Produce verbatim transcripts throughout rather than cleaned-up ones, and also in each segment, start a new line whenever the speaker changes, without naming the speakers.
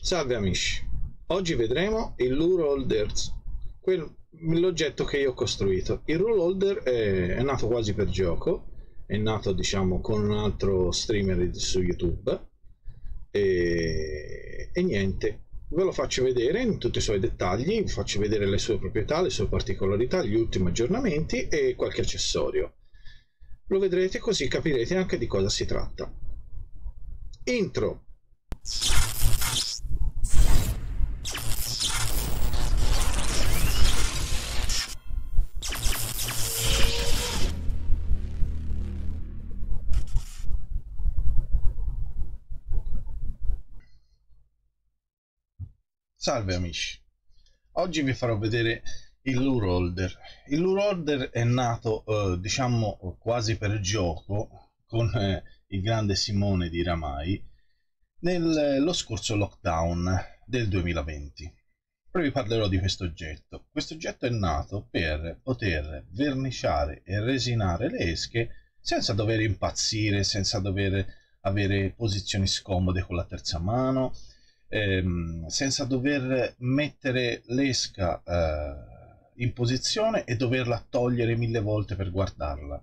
Salve amici, oggi vedremo il Lure Holders, l'oggetto che io ho costruito. Il Rule Holder è, è nato quasi per gioco, è nato diciamo con un altro streamer su YouTube e, e niente, ve lo faccio vedere in tutti i suoi dettagli, vi faccio vedere le sue proprietà, le sue particolarità, gli ultimi aggiornamenti e qualche accessorio. Lo vedrete così capirete anche di cosa si tratta. Intro. Salve amici, oggi vi farò vedere il Lure Holder. Il Lure Holder è nato eh, diciamo quasi per gioco con eh, il grande Simone di Ramai nello scorso lockdown del duemilaventi. Poi vi parlerò di questo oggetto. Questo oggetto è nato per poter verniciare e resinare le esche senza dover impazzire, senza dover avere posizioni scomode con la terza mano, ehm, senza dover mettere l'esca eh, in posizione e doverla togliere mille volte per guardarla.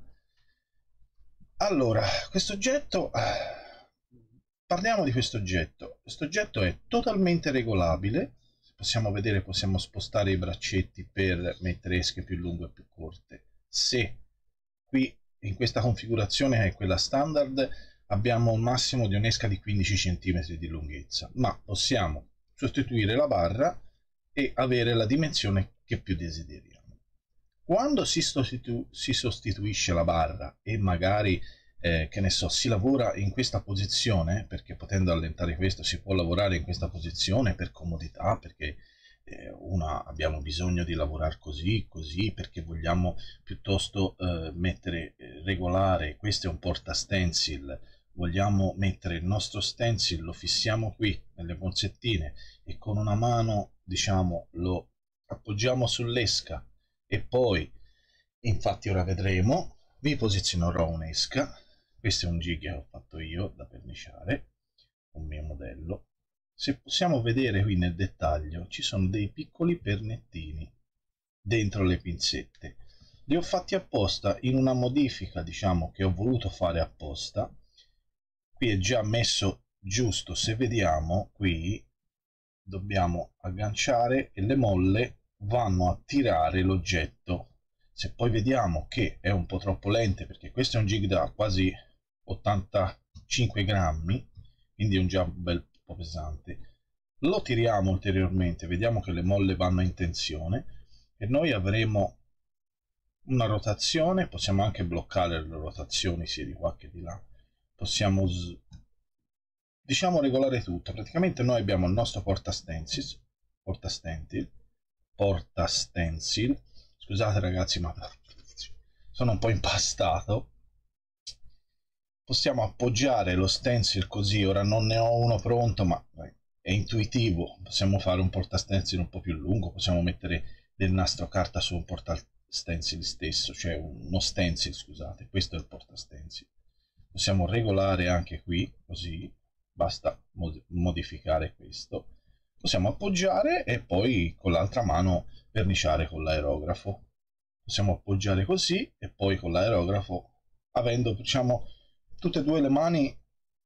Allora, questo oggetto... Parliamo di questo oggetto. Questo oggetto è totalmente regolabile. Possiamo vedere, possiamo spostare i braccetti per mettere esche più lunghe e più corte. Se qui in questa configurazione, che è quella standard, abbiamo un massimo di un'esca di quindici centimetri di lunghezza, ma possiamo sostituire la barra e avere la dimensione che più desideriamo. Quando si, sostitu si sostituisce la barra e magari Eh, che ne so, si lavora in questa posizione, perché potendo allentare questo si può lavorare in questa posizione per comodità, perché eh, una abbiamo bisogno di lavorare così, così, perché vogliamo piuttosto eh, mettere, eh, regolare, questo è un porta stencil, vogliamo mettere il nostro stencil, lo fissiamo qui nelle pozzettine e con una mano diciamo lo appoggiamo sull'esca e poi, infatti ora vedremo, vi posizionerò un'esca. Questo è un gig che ho fatto io da verniciare, un mio modello. Se possiamo vedere qui nel dettaglio ci sono dei piccoli pernettini dentro le pinzette. Li ho fatti apposta in una modifica, diciamo, che ho voluto fare apposta. Qui è già messo giusto, se vediamo qui dobbiamo agganciare e le molle vanno a tirare l'oggetto. Se poi vediamo che è un po' troppo lente, perché questo è un jig da quasi ottantacinque grammi, quindi è un già un bel po' pesante, lo tiriamo ulteriormente, vediamo che le molle vanno in tensione e noi avremo una rotazione, possiamo anche bloccare le rotazioni sia di qua che di là, possiamo diciamo regolare tutto. Praticamente noi abbiamo il nostro porta stencil, porta stencil, porta stencil, scusate ragazzi ma sono un po' impastato. Possiamo appoggiare lo stencil così, ora non ne ho uno pronto ma è intuitivo, possiamo fare un porta stencil un po' più lungo, possiamo mettere del nastro carta su un porta stencil stesso, cioè uno stencil, scusate, questo è il porta stencil. Possiamo regolare anche qui così, basta mod modificare questo. Possiamo appoggiare e poi con l'altra mano verniciare con l'aerografo. Possiamo appoggiare così e poi con l'aerografo, avendo diciamo tutte e due le mani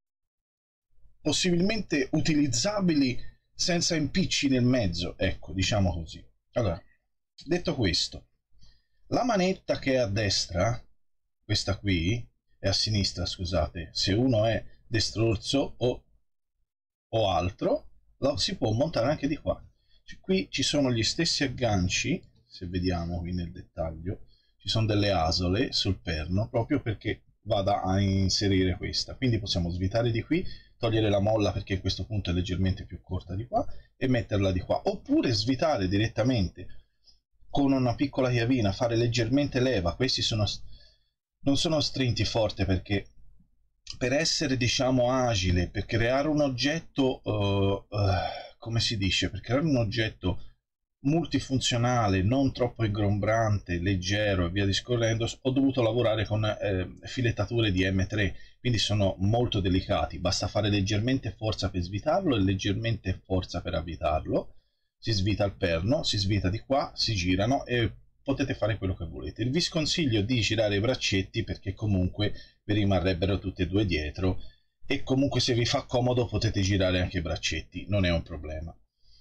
possibilmente utilizzabili senza impicci nel mezzo, ecco, diciamo così. Allora, detto questo, la manetta che è a destra, questa qui, è a sinistra, scusate, se uno è destrorso o, o altro, lo si può montare anche di qua. Qui ci sono gli stessi agganci, se vediamo qui nel dettaglio, ci sono delle asole sul perno, proprio perché vada a inserire questa, quindi possiamo svitare di qui, togliere la molla perché a questo punto è leggermente più corta di qua e metterla di qua, oppure svitare direttamente con una piccola chiavina, fare leggermente leva. Questi sono non sono strinti forte perché per essere diciamo agile, per creare un oggetto uh, uh, come si dice, per creare un oggetto multifunzionale, non troppo ingombrante, leggero e via discorrendo, ho dovuto lavorare con eh, filettature di M tre, quindi sono molto delicati, basta fare leggermente forza per svitarlo e leggermente forza per avvitarlo, si svita il perno, si svita di qua, si girano e potete fare quello che volete. Vi sconsiglio di girare i braccetti perché comunque vi rimarrebbero tutti e due dietro, e comunque se vi fa comodo potete girare anche i braccetti, non è un problema.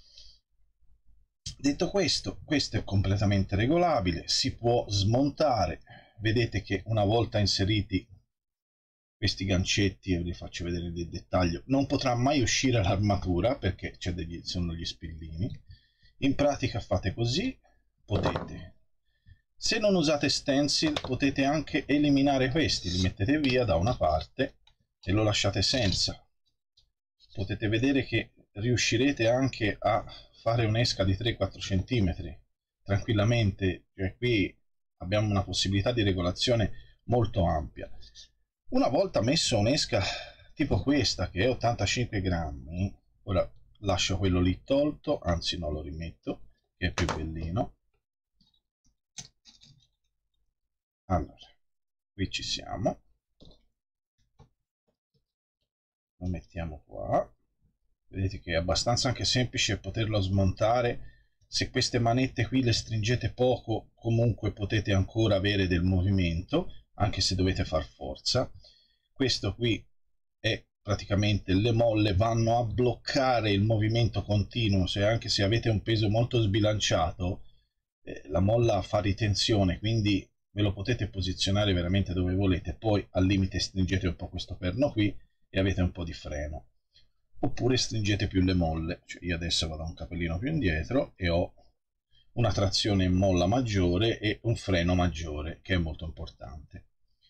Detto questo, questo è completamente regolabile, si può smontare. Vedete che una volta inseriti questi gancetti, e vi faccio vedere nel dettaglio, non potrà mai uscire l'armatura perché c'è degli, sono gli spillini. In pratica fate così, potete, se non usate stencil potete anche eliminare questi, li mettete via da una parte e lo lasciate senza. Potete vedere che riuscirete anche a fare un'esca di tre quattro centimetri tranquillamente, cioè qui abbiamo una possibilità di regolazione molto ampia. Una volta messo un'esca tipo questa che è ottantacinque grammi, ora lascio quello lì tolto, anzi no, lo rimetto che è più bellino. Allora, qui ci siamo, lo mettiamo qua. Vedete che è abbastanza anche semplice poterlo smontare. Se queste manette qui le stringete poco, comunque potete ancora avere del movimento, anche se dovete far forza. Questo qui è praticamente, le molle vanno a bloccare il movimento continuo, se anche se avete un peso molto sbilanciato, eh, la molla fa ritenzione, quindi ve lo potete posizionare veramente dove volete. Poi al limite stringete un po' questo perno qui e avete un po' di freno. Oppure stringete più le molle, cioè io adesso vado un capellino più indietro e ho una trazione in molla maggiore e un freno maggiore, che è molto importante.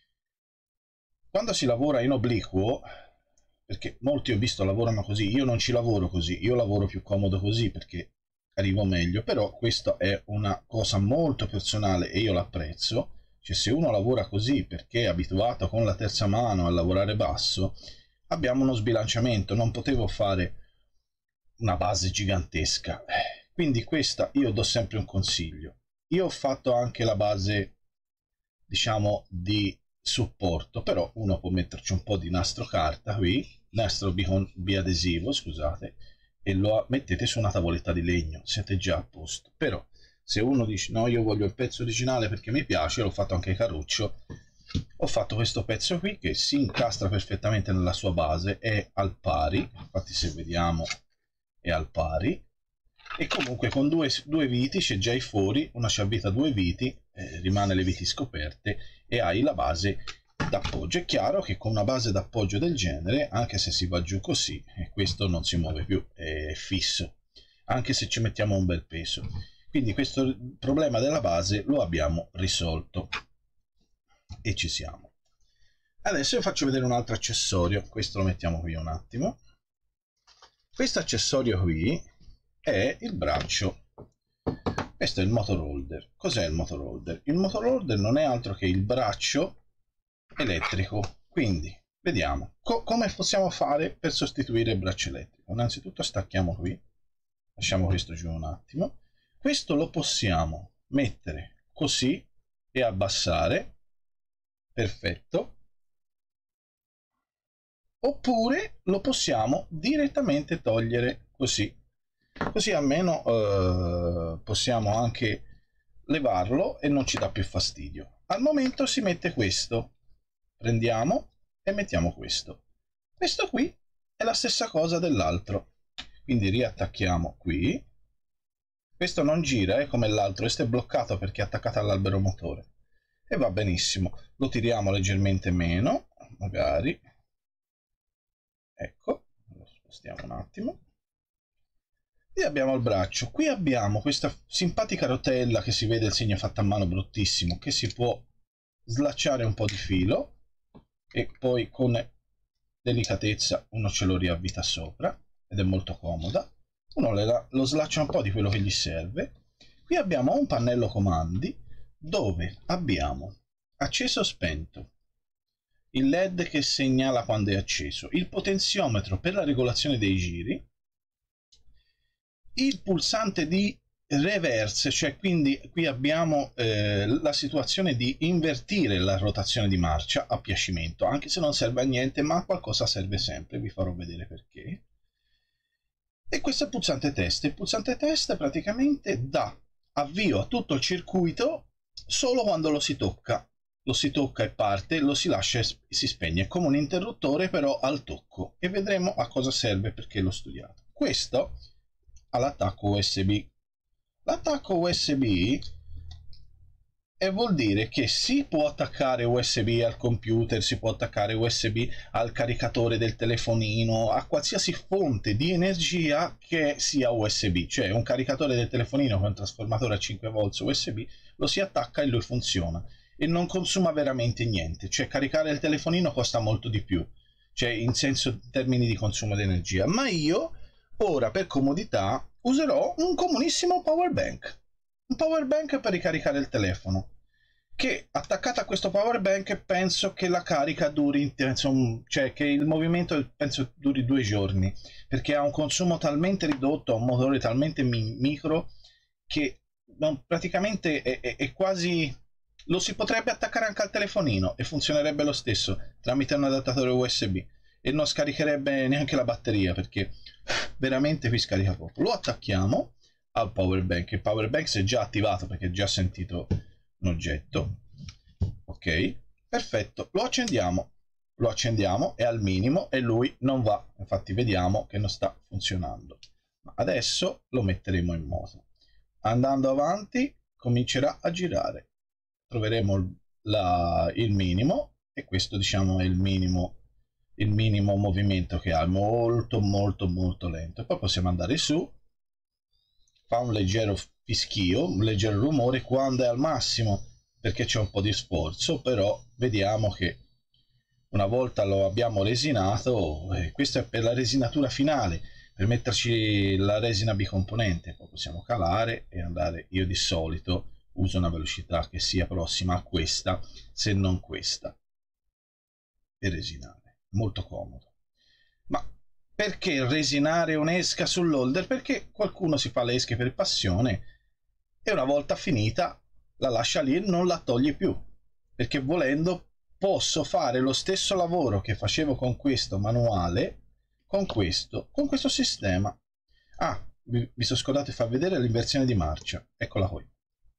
Quando si lavora in obliquo, perché molti ho visto lavorano così, io non ci lavoro così, io lavoro più comodo così perché arrivo meglio, però questa è una cosa molto personale e io l'apprezzo. Cioè se uno lavora così perché è abituato con la terza mano a lavorare basso, abbiamo uno sbilanciamento, non potevo fare una base gigantesca, quindi questa io do sempre un consiglio. Io ho fatto anche la base, diciamo, di supporto, però uno può metterci un po' di nastro carta qui, nastro biadesivo, scusate, e lo mettete su una tavoletta di legno, siete già a posto. Però se uno dice no, io voglio il pezzo originale perché mi piace, l'ho fatto anche Caruccio, ho fatto questo pezzo qui che si incastra perfettamente nella sua base, è al pari, infatti se vediamo è al pari, e comunque con due, due viti c'è già i fori, una ci avvita due viti, eh, rimane le viti scoperte e hai la base d'appoggio. È chiaro che con una base d'appoggio del genere, anche se si va giù così, eh, questo non si muove più, è fisso, anche se ci mettiamo un bel peso. Quindi questo problema della base lo abbiamo risolto e ci siamo. Adesso vi faccio vedere un altro accessorio, questo lo mettiamo qui un attimo. Questo accessorio qui è il braccio, questo è il motor holder. Cos'è il motor holder? Il motor holder non è altro che il braccio elettrico, quindi vediamo co come possiamo fare per sostituire il braccio elettrico. Innanzitutto stacchiamo qui, lasciamo questo giù un attimo, questo lo possiamo mettere così e abbassare, perfetto, oppure lo possiamo direttamente togliere così, così almeno eh, possiamo anche levarlo e non ci dà più fastidio. Al momento si mette questo, prendiamo e mettiamo questo, questo qui è la stessa cosa dell'altro, quindi riattacchiamo qui, questo non gira, è come l'altro, questo è bloccato perché è attaccato all'albero motore e va benissimo. Lo tiriamo leggermente meno, magari, ecco, lo spostiamo un attimo e abbiamo il braccio. Qui abbiamo questa simpatica rotella che si vede il segno fatto a mano bruttissimo, che si può slacciare un po' di filo e poi con delicatezza uno ce lo riavvita sopra ed è molto comoda. Uno le, lo slaccia un po' di quello che gli serve. Qui abbiamo un pannello comandi dove abbiamo acceso o spento, il led che segnala quando è acceso, il potenziometro per la regolazione dei giri, il pulsante di reverse, cioè quindi qui abbiamo eh, la situazione di invertire la rotazione di marcia a piacimento, anche se non serve a niente, ma a qualcosa serve sempre, vi farò vedere perché. E questo è il pulsante test. Il pulsante test praticamente dà avvio a tutto il circuito solo quando lo si tocca. Lo si tocca e parte, lo si lascia e si spegne. È come un interruttore però al tocco. E vedremo a cosa serve perché l'ho studiato. Questo ha l'attacco U S B. L'attacco U S B e vuol dire che si può attaccare U S B al computer, si può attaccare U S B al caricatore del telefonino, a qualsiasi fonte di energia che sia U S B, cioè un caricatore del telefonino con un trasformatore a cinque volt U S B, lo si attacca e lui funziona e non consuma veramente niente, cioè caricare il telefonino costa molto di più, cioè in senso in termini di consumo di energia, ma io ora per comodità userò un comunissimo power bank. Un power bank per ricaricare il telefono, che attaccato a questo power bank penso che la carica duri, insomma, cioè che il movimento penso duri due giorni, perché ha un consumo talmente ridotto, ha un motore talmente mi micro che non, praticamente è, è, è quasi... lo si potrebbe attaccare anche al telefonino e funzionerebbe lo stesso tramite un adattatore U S B e non scaricherebbe neanche la batteria, perché veramente qui scarica poco. Lo attacchiamo al power bank, il power bank si è già attivato perché già sentito un oggetto, ok, perfetto, lo accendiamo, lo accendiamo, è al minimo e lui non va, infatti vediamo che non sta funzionando. Adesso lo metteremo in moto, andando avanti comincerà a girare, troveremo la, il minimo e questo diciamo è il minimo il minimo movimento che ha, molto molto molto lento, e poi possiamo andare su, fa un leggero fischio, un leggero rumore quando è al massimo perché c'è un po' di sforzo, però vediamo che una volta lo abbiamo resinato, eh, questo è per la resinatura finale, per metterci la resina bicomponente, poi possiamo calare e andare. Io di solito uso una velocità che sia prossima a questa, se non questa, per resinare, molto comodo. Ma perché resinare un'esca sull'holder? Perché qualcuno si fa le esche per passione e una volta finita la lascia lì e non la toglie più, perché volendo posso fare lo stesso lavoro che facevo con questo manuale con questo, con questo sistema. Ah, mi, mi sono scordato di far vedere l'inversione di marcia, eccola qui.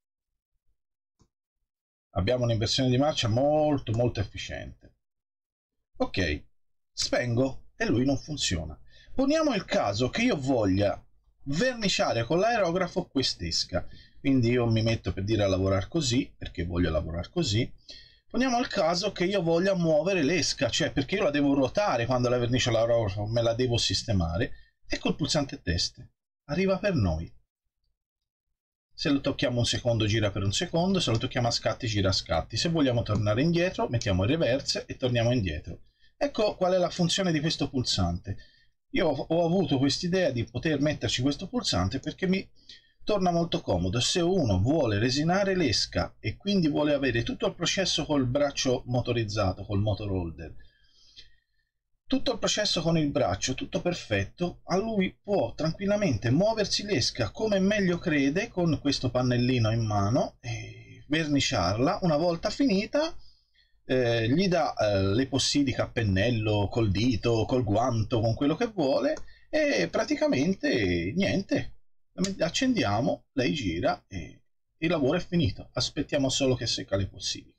Abbiamo un'inversione di marcia molto molto efficiente. Ok, spengo e lui non funziona. Poniamo il caso che io voglia verniciare con l'aerografo quest'esca, quindi io mi metto per dire a lavorare così, perché voglio lavorare così. Poniamo il caso che io voglia muovere l'esca, cioè perché io la devo ruotare quando la vernice l'aerografo, me la devo sistemare, e col pulsante test arriva per noi. Se lo tocchiamo un secondo gira per un secondo, se lo tocchiamo a scatti gira a scatti. Se vogliamo tornare indietro mettiamo il reverse e torniamo indietro. Ecco qual è la funzione di questo pulsante. Io ho avuto quest'idea di poter metterci questo pulsante perché mi torna molto comodo. Se uno vuole resinare l'esca e quindi vuole avere tutto il processo col braccio motorizzato, col motor holder, tutto il processo con il braccio, tutto perfetto, a lui può tranquillamente muoversi l'esca come meglio crede con questo pannellino in mano e verniciarla. Una volta finita eh, gli dà eh, l'epossidica a pennello, col dito, col guanto, con quello che vuole e praticamente niente, accendiamo, lei gira e il lavoro è finito, aspettiamo solo che secca l'epossidica.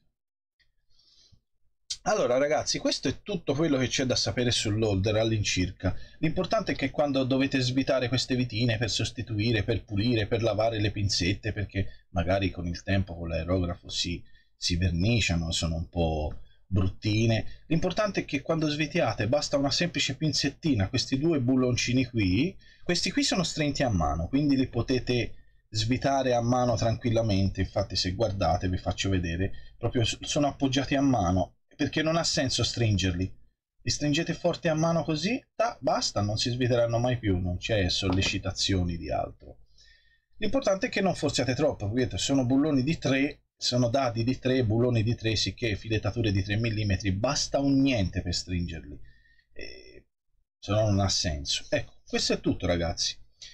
Allora ragazzi, questo è tutto quello che c'è da sapere sull'holder all'incirca. L'importante è che quando dovete svitare queste vitine per sostituire, per pulire, per lavare le pinzette, perché magari con il tempo con l'aerografo si, si verniciano, sono un po' bruttine, l'importante è che quando svitiate basta una semplice pinzettina, questi due bulloncini qui, questi qui sono strinti a mano, quindi li potete svitare a mano tranquillamente. Infatti se guardate vi faccio vedere, proprio sono appoggiati a mano, perché non ha senso stringerli. Li stringete forte a mano così, ta, basta, non si sviteranno mai più, non c'è sollecitazioni di altro. L'importante è che non forziate troppo, vedete, sono bulloni di tre, sono dadi di tre, bulloni di tre, sicché filettature di tre millimetri, basta un niente per stringerli, eh, se no non ha senso. Ecco, questo è tutto ragazzi.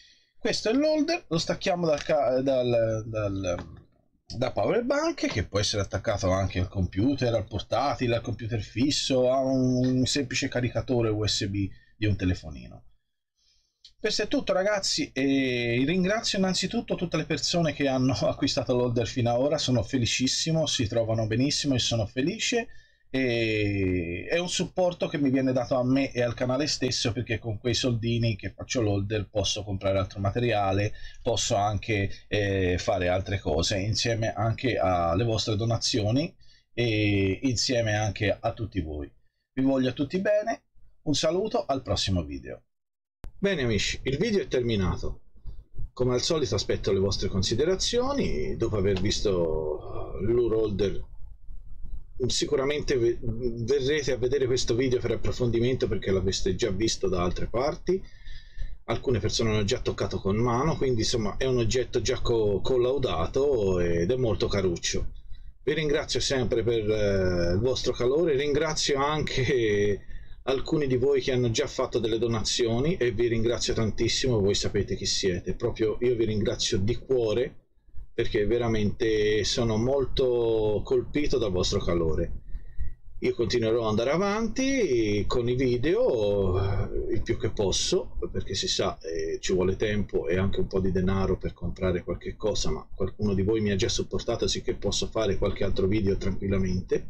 questo è l'holder, lo stacchiamo dal, dal, dal, da power bank, che può essere attaccato anche al computer, al portatile, al computer fisso, a un semplice caricatore U S B di un telefonino. Questo è tutto, ragazzi, e ringrazio innanzitutto tutte le persone che hanno acquistato l'holder fino ad ora. Sono felicissimo, si trovano benissimo e sono felice, e è un supporto che mi viene dato a me e al canale stesso, perché con quei soldini che faccio l'holder posso comprare altro materiale, posso anche eh, fare altre cose, insieme anche alle vostre donazioni e insieme anche a tutti voi. Vi voglio a tutti bene, un saluto, al prossimo video. Bene amici, il video è terminato. Come al solito aspetto le vostre considerazioni. Dopo aver visto l'U R Holder, sicuramente verrete a vedere questo video per approfondimento, perché l'avreste già visto da altre parti. Alcune persone hanno già toccato con mano, quindi insomma è un oggetto già co collaudato ed è molto caruccio. Vi ringrazio sempre per eh, il vostro calore, ringrazio anche alcuni di voi che hanno già fatto delle donazioni e vi ringrazio tantissimo. Voi sapete chi siete, proprio io vi ringrazio di cuore, perché veramente sono molto colpito dal vostro calore. Io continuerò ad andare avanti con i video il più che posso, perché si sa eh, ci vuole tempo e anche un po' di denaro per comprare qualche cosa, ma qualcuno di voi mi ha già supportato, sicché posso fare qualche altro video tranquillamente.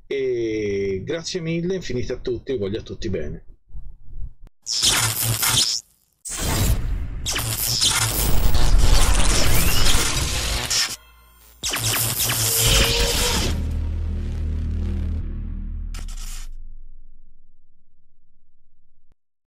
E grazie mille, infinite a tutti, voglio a tutti bene.